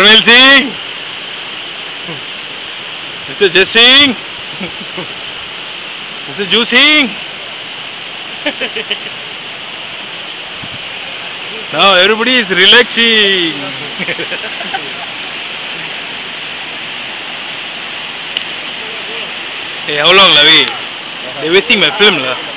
Parvel Singh, Mr. Jai Singh, Mr. Ju Singh. Now everybody is relaxing. Hey, how long, Lavi? They're wasting my film, lah.